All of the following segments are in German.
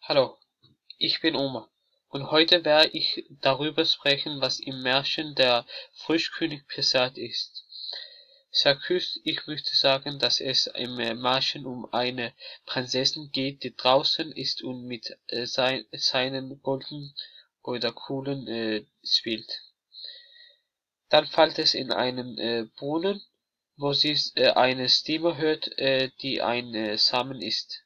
Hallo, ich bin Oma und heute werde ich darüber sprechen, was im Märchen der Froschkönig passiert ist. Sarkis, ich möchte sagen, dass es im Märchen um eine Prinzessin geht, die draußen ist und mit seinen Golden oder Kugeln spielt. Dann fällt es in einen Brunnen, wo sie eine Stimme hört, die ein Samen ist.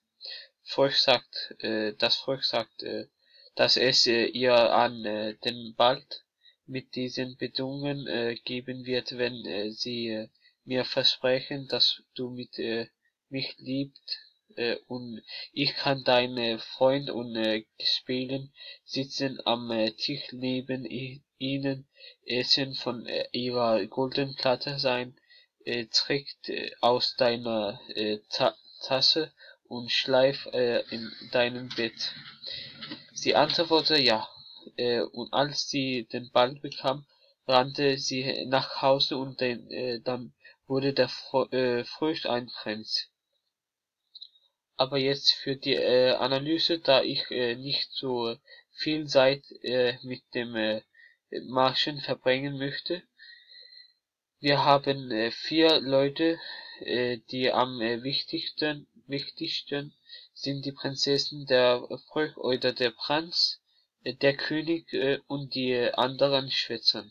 Das Volk sagt, dass es ihr an den Wald mit diesen Bedingungen geben wird, wenn sie mir versprechen, dass du mit mich liebst und ich kann dein Freund und Gespielen sitzen am Tisch neben ihnen, essen von ihrer goldenen Platte sein, trinkt aus deiner Tasse und schleif in deinem Bett. Sie antwortete ja, und als sie den Ball bekam, rannte sie nach Hause und dann wurde der Frosch ein Prinz. Aber jetzt für die Analyse, da ich nicht so viel Zeit mit dem Märchen verbringen möchte. Wir haben 4 Leute, die am wichtigsten sind die Prinzessin, der Volk oder der Prinz, der König und die anderen Schwestern.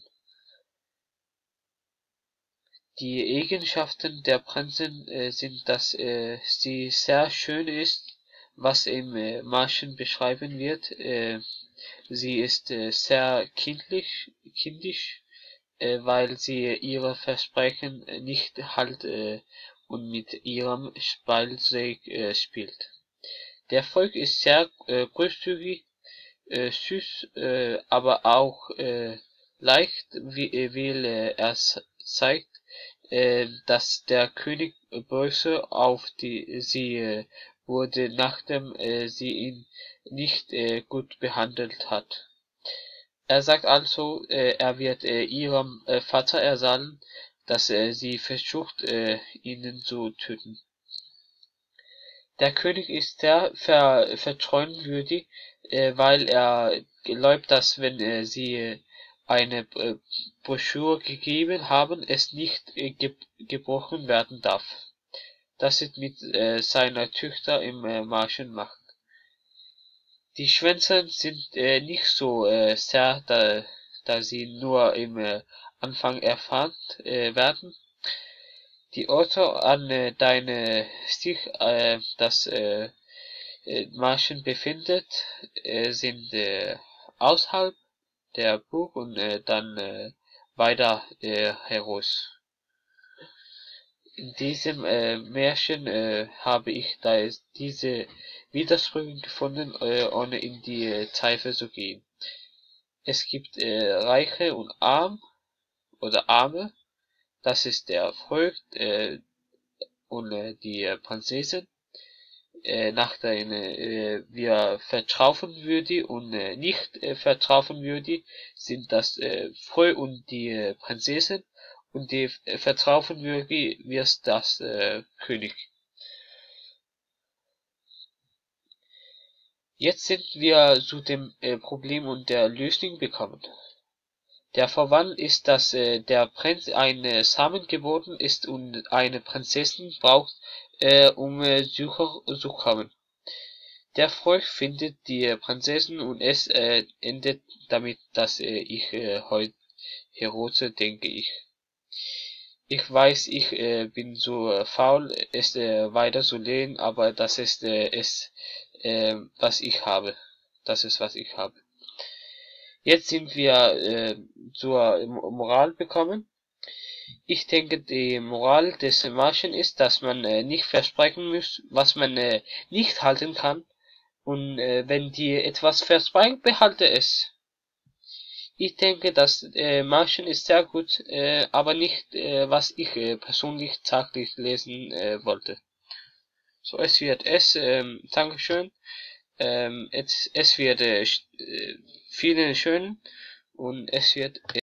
Die Eigenschaften der Prinzessin sind, dass sie sehr schön ist, was im Märchen beschrieben wird. Sie ist sehr kindisch, weil sie ihre Versprechen nicht hält und mit ihrem Spielzeug spielt. Der Volk ist sehr großzügig, süß, aber auch leicht, weil er zeigt, dass der König böse auf sie wurde, nachdem sie ihn nicht gut behandelt hat. Er sagt also, er wird ihrem Vater erzählen, dass sie versucht, ihn zu töten. Der König ist sehr vertrauenswürdig, weil er glaubt, dass wenn sie eine Broschüre gegeben haben, es nicht gebrochen werden darf. Das ist mit seiner Töchter im Märchen macht. Die Schwänze sind nicht so sehr, da sie nur im Anfang erfahren werden. Die Orte, an denen sich das Märchen befindet, sind außerhalb der Burg und dann weiter heraus. In diesem Märchen habe ich diese Widersprüche gefunden, ohne in die Tiefe zu gehen. Es gibt Reiche und Arme, das ist der Volk und die Prinzessin. Nach der wir vertrauenswürdig und nicht vertrauenswürdig sind das Volk und die Prinzessin. Und die vertrauenswürdig wird das König. Jetzt sind wir zu dem Problem und der Lösung gekommen. Der Vorwand ist, dass der Prinz ein Samen geworden ist und eine Prinzessin braucht, um zu kommen. Der Volk findet die Prinzessin und es endet damit, dass ich heute Herose, denke ich. Ich weiß, ich bin so faul, es weiter zu lesen, aber das ist was ich habe. Das ist, was ich habe. Jetzt sind wir zur Moral gekommen. Ich denke, die Moral des Märchens ist, dass man nicht versprechen muss, was man nicht halten kann. Und wenn dir etwas verspricht, behalte es. Ich denke, das Märchen ist sehr gut, aber nicht, was ich persönlich täglich lesen wollte. So, es wird Dankeschön. Es wird vielen schön und es wird